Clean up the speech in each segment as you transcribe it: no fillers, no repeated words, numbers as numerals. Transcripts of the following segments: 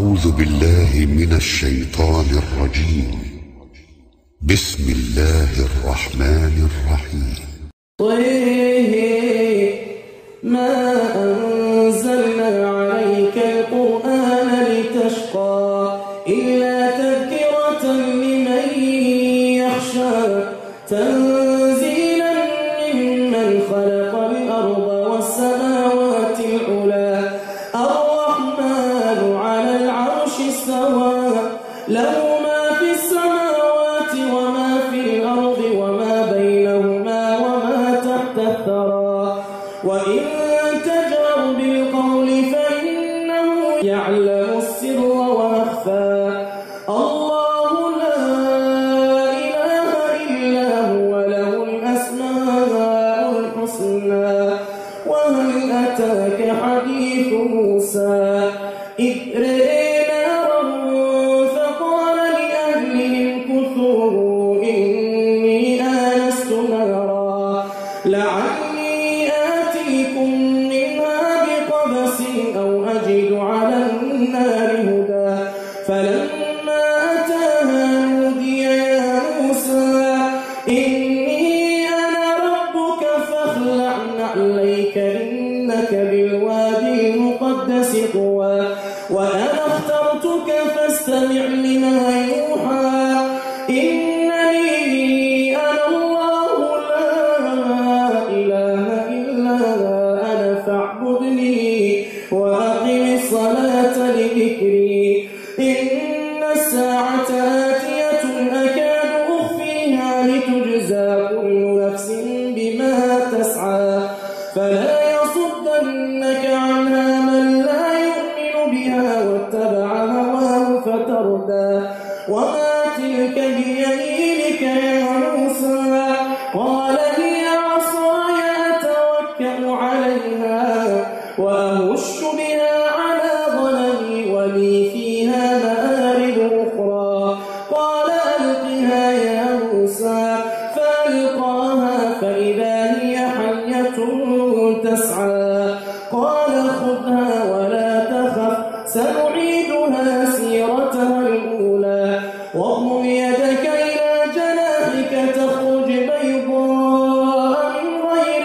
أعوذ بالله من الشيطان الرجيم. بسم الله الرحمن الرحيم. ما أنزلنا عليك القرآن لتشقى إلا تذكرة لمن يخشى تنزيلا ممن خلق الأرض والسماوات العلى الرحمن على العرش استوى له ما في السماوات وما في الأرض وما بينهما وما تحت الثرى وإن تجهر بالقول فإنه يعلم السر وأخفى الله لا إله إلا هو له الأسماء الحسنى وهل أتاك حديث موسى إذ رأى نارا فقال لأهلهم كثوا إني آنست نارا لعلي آتيكم منها بقبس أو أجد على النار هدى فلما أتاها نودي يا موسى إني أنا ربك فاخلع نعليك إنك بالوادي المقدس طوى وأنا اخترتك فاستمع لما يوحى إنني أنا الله لا إله إلا أنا فاعبدني وأقم الصلاة لذكري إن الساعة آتية أكاد أخفيها لتجزى كل نفس بما تسعى فلا يصدنك عنها من لا يؤمن بها واتبع هواه فتردى وما تلك بيمينك يا موسى قال هي عصاي أتوكأ عليها وأهش بها على ظلمي ولي فيها مآرب أخرى قال ألقها يا موسى فألقاها فإذا هي حية تسعى قال خذها ولا تخف سنعيدها سيرتها الأولى واضم يدك إلى جناحك تخرج بيضاء من غير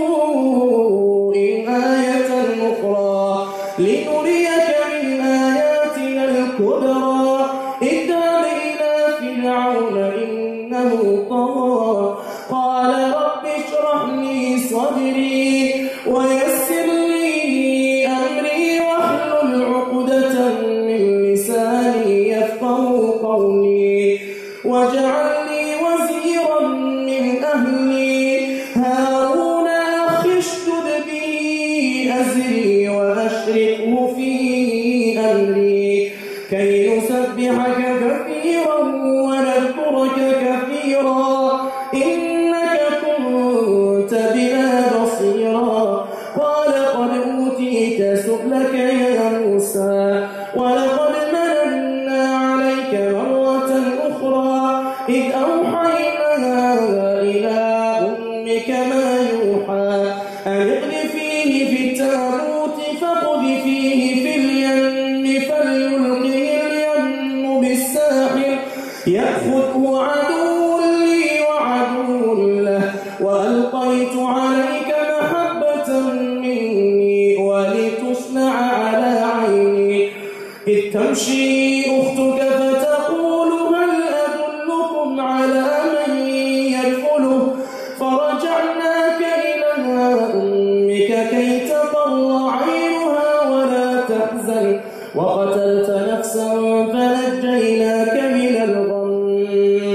سوء آية أخرى لنريك من آياتنا الكبرى اذهب إلى فرعون إنه طغى قال رب اشرح لي صدري ويسر لي أمري واحلل عقدة من لساني يفقهوا قولي واجعل لي وزيرا من أهلي هارون أخي اشدد به أزري وأشركه في أمري كي نسبحك كثيرا ونذكرك كثيرا إنك كنت بنا بصيرا قال قد أوتيت سؤلك يا موسى ولقد مننا عليك مرة أخرى إذ أوحينا إلى أمك ما يوحى أن اقذفيه في التابوت فاقذفيه في اليم فليلقه اليم بالساحل يأخذه عدو لي وعدو له وألقيت عليك محبة مني ولتصنع على عيني إذ تمشي أختك فتقول هل أدلكم على من يدخله فرجعناك إلى أمك كي تقر عينها ولا تحزن وقتلت نفسا فنجيناك من الغم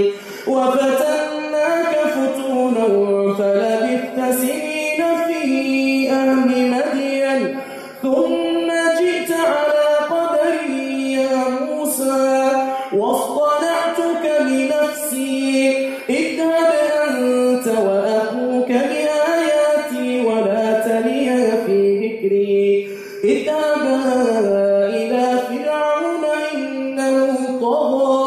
وفتناك فتونا فلبثت سنين في أهل مدين ثم جئت على قدري يا موسى واصطنعتك لنفسي اذهب أنت وأخوك بآياتي ولا تنيا في ذكري اذهبا إلى فرعون إنه طغى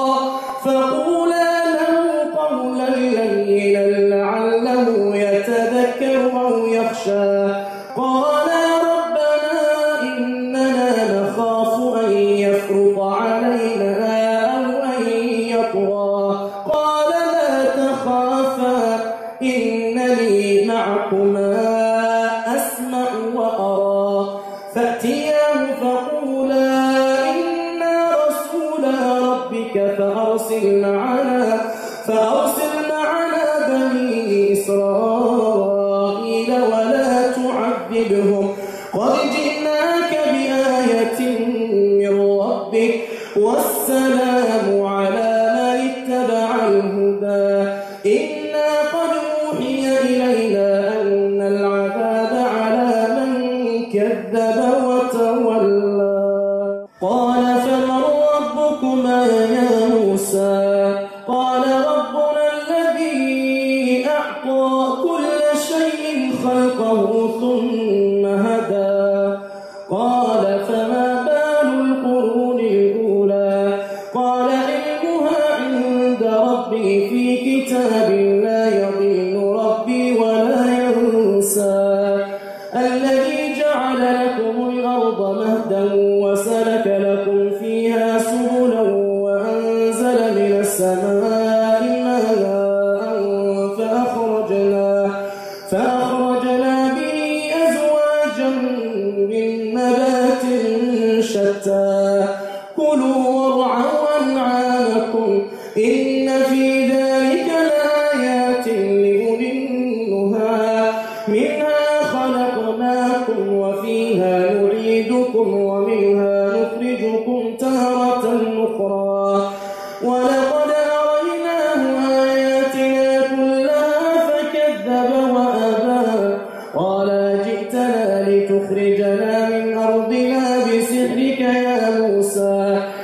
فأرسل معنا بني إسرائيل ولا تعذبهم قد جئناك بآية من ربك والسلام على من اتبع الهدى إنا قد أوحي إلينا أن العذاب على من كذب وتولى قال فمن ربكما يا موسى قال ربنا الذي أعطى كل شيء خلقه ثم هدى قال فما بال القرون الأولى قال علمها عند ربي في كتاب لا يضل ربي ولا ينسى الذي جعل لكم الأرض مهدا وسلك لكم فيها سبلا وأنزل من السماء ماء فأخرجنا به أزواجا من نبات شتى كلوا وارعوا أنعامكم إن في ذلك لآيات لأولي النهى منها خلقناكم وفيها نعيدكم ومنها نخرجكم تارة أخرى ولقد أريناه آياتنا كلها فكذب وأبى قال جئتنا لتخرجنا من أرضنا بسحرك يا موسى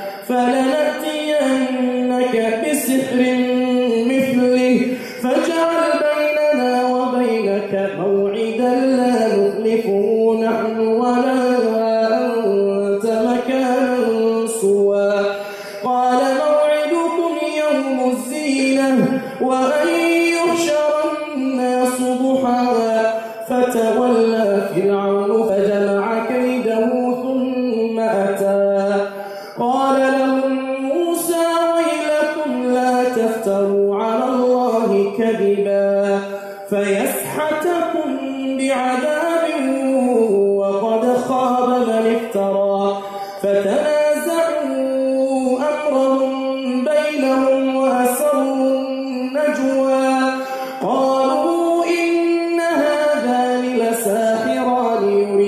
فلنأتينك بسحر مثله فاجعل بيننا وبينك موعدا لا نخلفه نحن ولا أنت مكانا سوى قال موعدكم يوم الزينة وأن يحشر الناس ضحى فتولى فرعون فجمع كيده ثم أتى قال لهم موسى ويلكم لا تفتروا على الله كذبا فيسحتكم بعذاب وقد خاب من افترى فتنازعوا أمرهم بينهم وأسروا النجوى قالوا إن هذان لساحران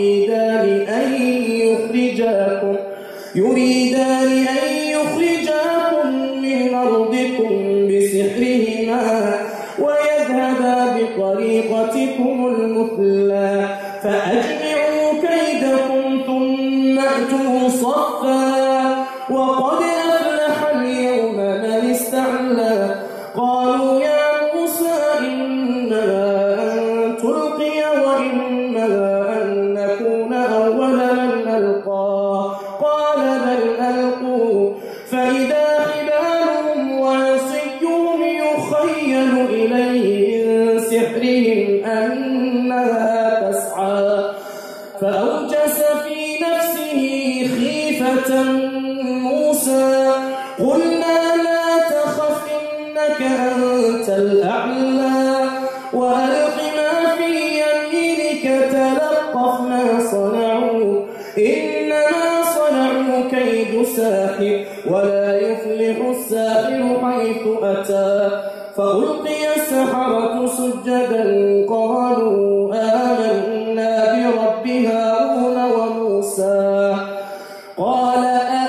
يريدان أن يخرجاكم من أرضكم بسحرهما ويذهبا بطريقتكم المثلى فأجمعوا كيدكم ثم أتوا صفا وقد أفلح اليوم من استعلى قالوا يا موسى إما أن تلقي وإما أن نكون أول من ألقى قال بل ألقوا فإذا حبالهم وعصيهم يخيل إليه من سحرهم أنها تسعى فأوجس في نفسه خيفة موسى قلنا لا تخف إنك أنت الأعلى وألق ما في يمينك تلقف ما صنعوا إنما صنعوا كيد ساحر ولا يفلح الساحر حيث أتى فألقي السحرة سجدا قالوا آمنا برب هارون وموسى قال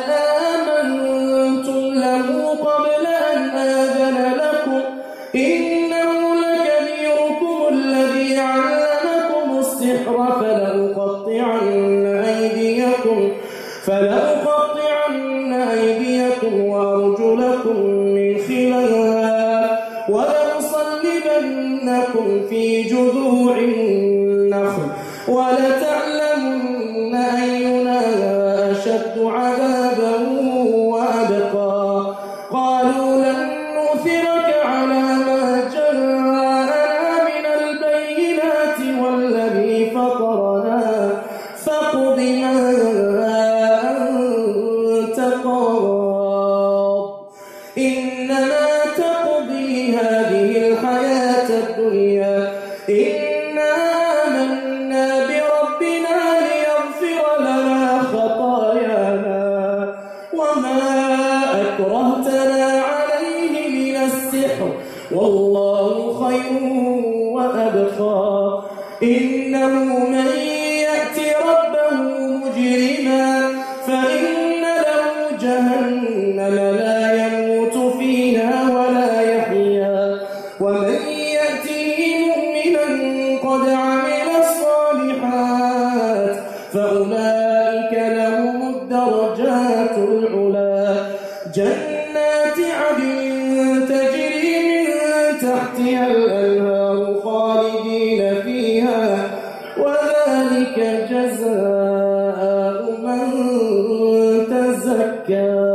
أآمنتم له قبل أن آذن لكم إنه لكبيركم الذي علمكم السحر فلأقطعن أيديكم وأرجلكم من خلاف ولأصلبنكم في جذوع النخل ولتعلمن أينا أشد عذابا وأبقى قالوا لن نؤثرك على ما جاءنا من البينات والذي فطرنا فاقض ما أنت قاض إنما تقضي هذه الحياة الدنيا إنا آمنا بربنا ليغفر لنا خطايانا وما أكرهتنا عليه والله خير وأبقى. إنه من يأت ربه مجرما فإن له جهنم لا يموت فيها ولا يحيا، ومن يأته مؤمنا قد عمل الصالحات فأولئك لهم الدرجات العلى، جنات عدن تجري من تحتها الأنهار خالدين فيها، وذلك جزاء من تزكى.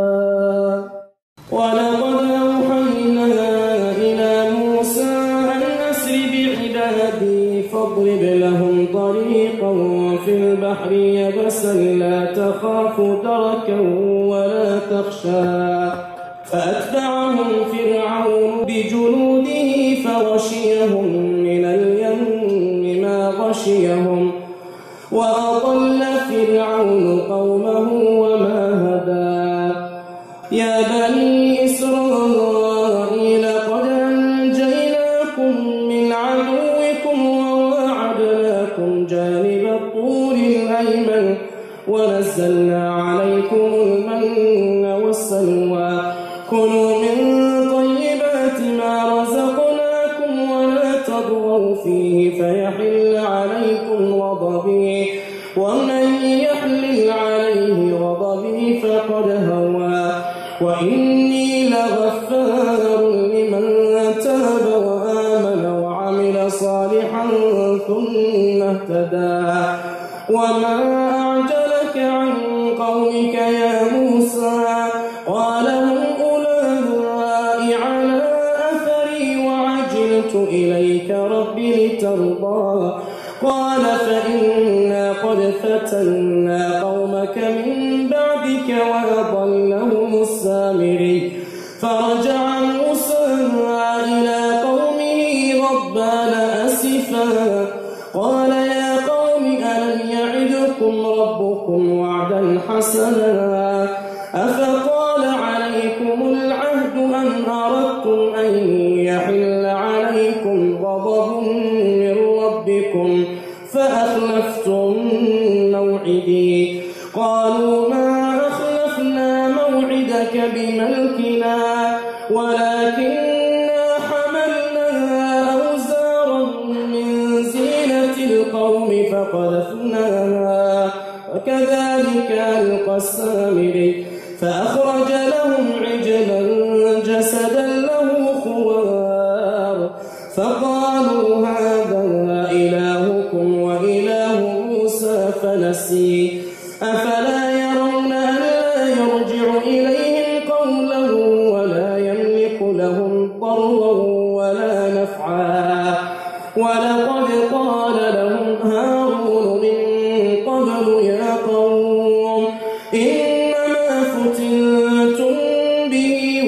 ولقد أوحينا إلى موسى أن أسر بعبادي فاضرب لهم طريقا في البحر يبسا لا تخاف دركا ولا تخشى، فأتبعهم فرعون بجنوده فغشيهم من اليم ما غشيهم، وأضل فرعون قومه وما هدى. يا بني إسرائيل قد أنجيناكم من عدوكم وواعدناكم جانب الطور الأيمن ونزلنا عليكم المن والسلوى، كلوا من طيبات ما رزقناكم ولا تطغوا فيه فيحل عليكم غضبي، ومن يحلل عليه غضبي فقد هوى، وإني لغفار لمن تاب وآمن وعمل صالحا ثم اهتدى. وما أعجلك عن قومك يا موسى؟ قال هم أولئك على أثري وعجلت إليك رب لترضى. قال فإنا قد فتنا قومك من بعدك وأضلهم السامري. فرجع موسى إلى قومه غضبان أسفا قال يا قوم ألم يعدكم ربكم وعدا حسنا أفطال عليكم العهد أم أردتم أن يحل عليكم غضب من ربكم فأخلفتم موعدي؟ قالوا ما أخلفنا موعدك بملكنا ولكننا حملنا أوزارا من زينة القوم فقذفناها وكذلك ألقى السامري. فأخرج لهم عجلا جسدا له خوار فقالوا هذا إلهكم وإله موسى فنسي. أفلا يرون ألا يرجع إليهم قولا ولا يملك لهم ضرا ولا نفعا؟ ولقد قال لهم هارون من قبل يا قوم إنما فتنتم به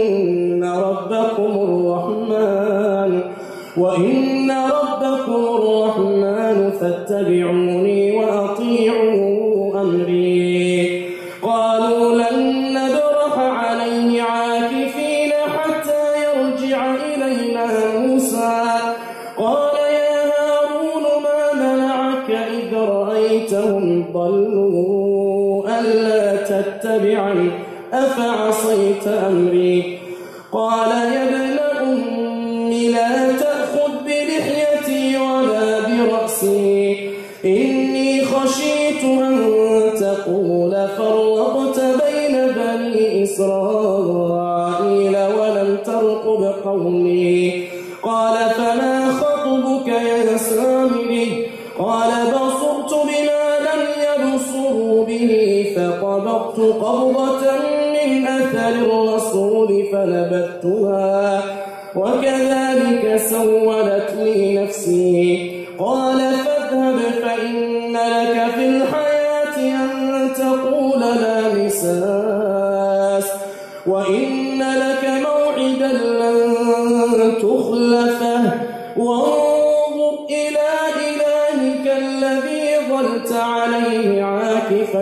وإن ربكم الرحمن فاتبعوني وأطيعوا أمري. قالوا لن نبرح عليه عاكفين حتى يرجع إلينا موسى. قال يا هارون ما منعك إذ رأيتهم ضلوا ألا تتبعني أفعصيت أمري؟ قال يا ابن أم لا تأخذ بلحيتي ولا برأسي إني خشيت أن تقول فرقت بين بني إسرائيل ولم ترقب قولي. قال فما خطبك يا سامري؟ قال بصرت بما لم يبصروا به فقبضت قبضة من أثر الرسول فنبذتها وكذلك سولت لي نفسي. قال فاذهب فإن لك في الحياة أن تقول لا مساس وإن لك موعدا لن تخلفه وانظر إلى إلهك الذي ظلت عليه عاكفا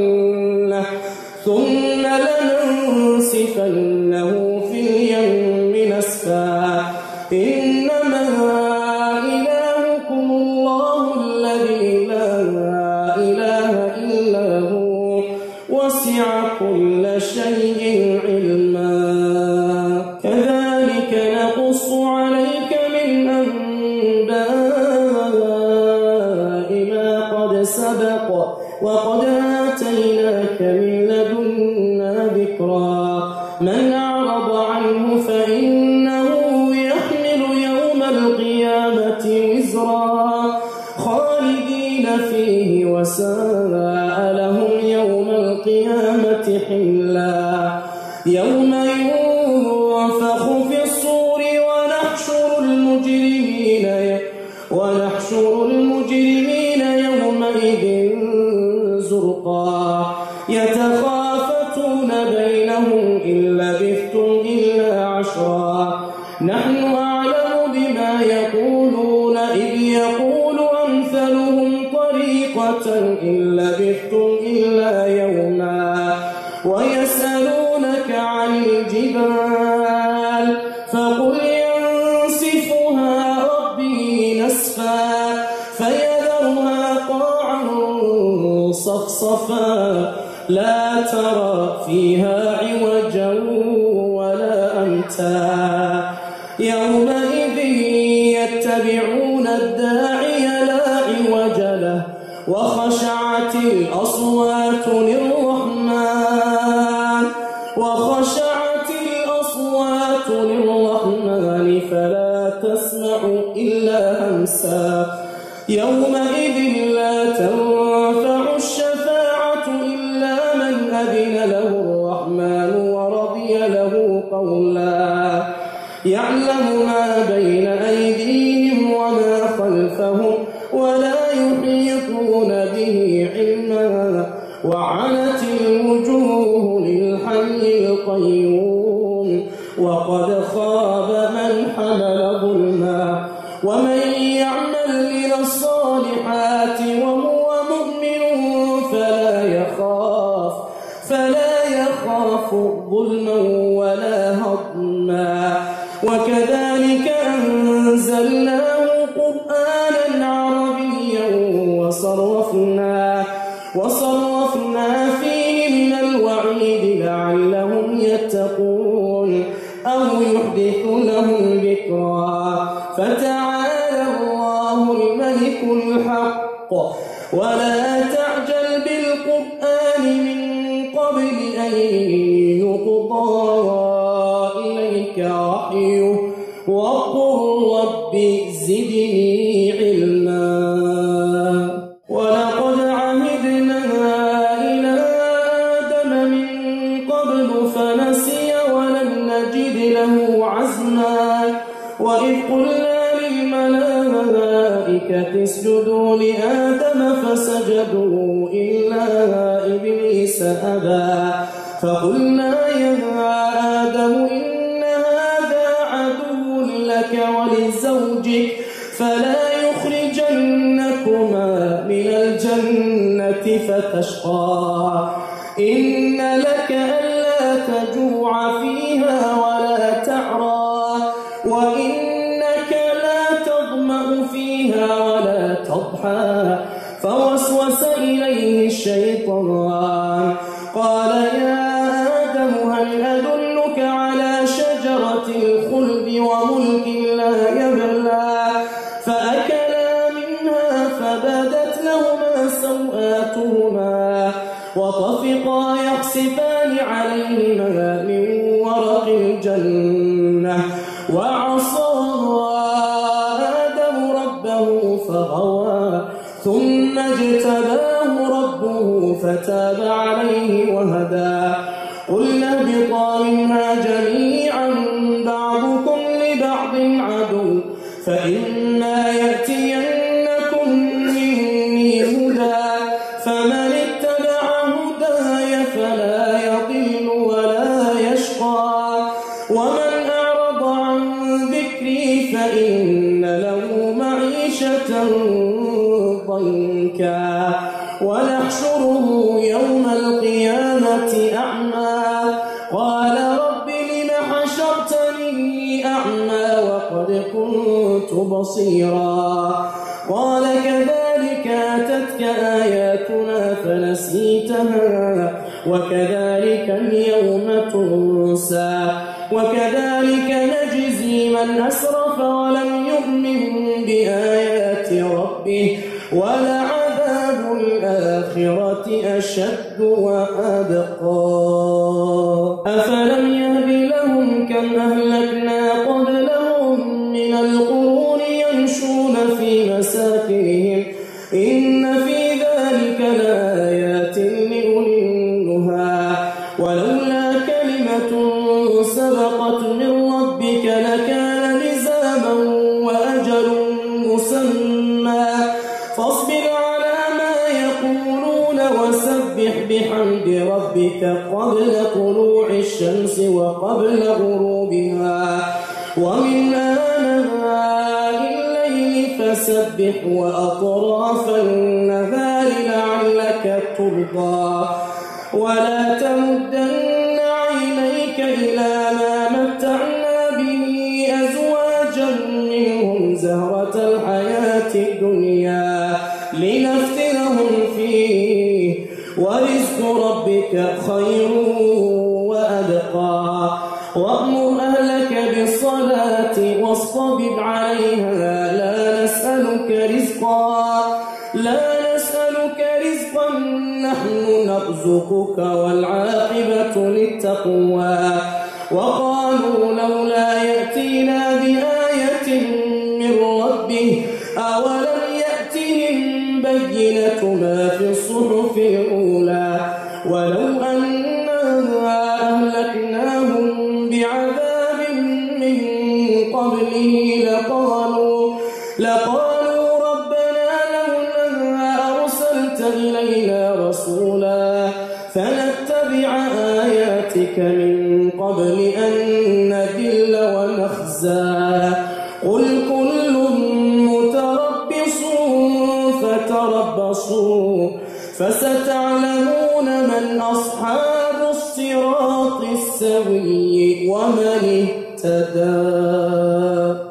لنحققنه ثم لننسفنه في اليم وسع كل شيء علما كذلك نقص عليك من أنباء ما قد سبق وقد آتيناك من لدنا ذكرا من أعرض عنه فإنه يحمل يوم القيامة وزرا خالدين فيه وساء لهم يوم القيامة حملا يوم ينفخ في الصور ونحشر المجرمين يومئذ زرقا يتخافتون بينهم إن لبثتم إلا عشرا نحن أعلم بما يقولون إذ يقول أمثلهم طريقة إن لبثتم إلا يوما ويسألونك عن الجبال فقل ينسفها ربي نسفا فيذرها قاعا صفصفا لا ترى فيها عوجا ولا أمتا يومئذ يتبعون الداعي لا عوج له وخشعت الأصوات للرحمن فلا تسمع إلا همسا يومئذ لا تنفع الشفاعة إلا من أذن له الرحمن ورضي له قولا يعلم ما بين أيديهم وما خلفهم ولا يحيطون به علما وعنت الوجوه للحي القيوم وقد خاب من حمل ظلما ومن يعمل من الصالحات وهو مؤمن فلا يخاف ظلما ولا هضما وكذلك أنزلناه قرآنا عربيا وصرفنا فيه من الوعيد لعلهم يتقون أو يحدث لهم ذكرا فتعالى الله الملك الحق ولا تعجل بالقرآن من قبل أن يقضى إليك وحيه وقل رب زدني علما ولقد عهدنا إلى آدم من قبل فنسي ولم نجد له عزما وإذ قلنا للملائكة اسجدوا لآدم فسجدوا إلا إبليس أبى فقلنا يا آدم إن هذا عدو لك ولزوجك فلا يخرجنكما من الجنة فتشقى إن لك ألا تجوع فيها ولا تعرى وإنك لا تظمأ فيها ولا تضحى فوسوس إليه الشيطان قال يا آدم هل أدلك على شجرة الخلد وملك لا يبلى فأكلا منها فبدت لهما سوآتهما وطفقا يخسفان عليهما من ورق الجنة وعصى آدم ربه فغوى ثم اجتباه ربه فتاب عليه وهدى قلنا اهبطا منها جميعا بعضكم لبعض عدو فإما يأتينكم مني هدى فمن اتبع هداي فلا يضل ولا يشقى ومن أعرض عن ذكري فإن له معيشة ضنكا ونحشره يوم القيامة أعمى قال رب لم حشرتني أعمى وقد كنت بصيرا قال كذلك أتتك آياتنا فنسيتها وكذلك اليوم تنسى وكذلك نجزي من أسرف ولم يؤمن بآيات ربه ولعذاب الآخرة أشد وأبقى أفلم يهد لهم كم أهلكنا قبلهم من القرون يمشون في مساكنهم إن في ذلك لآيات لأولي النهى ولولا كلمة سبقت من ربك لكان لزاما وأجل مسمى فاصبر على ما يقولون وسبح بحمد ربك قبل طلوع الشمس وقبل غروبها ومن آناء الليل فسبح وأطراف النهار لعلك ترضى ولا تمدن عينيك إلى ما متعنا به أزواجا منهم زهرة الحياة الدنيا لنفتنهم فيه ورزق ربك خير وأبقى وأمر أهلك بالصلاة واصطبر عليها لا نسألك رزقا نحن نرزقك والعاقبة للتقوى وقالوا لولا يأتينا بآية من ربه أولم يأتهم بينة ما في الصحف الأولى ولو أنا أهلكناهم بعذاب من قبله لقالوا ربنا لولا أرسلت إلينا رسولا فنتبع آياتك من قبل أن نذل ونخزى قل كل متربص فتربصوا فستعلمون من أصحاب الصراط السوي ومن اهتدى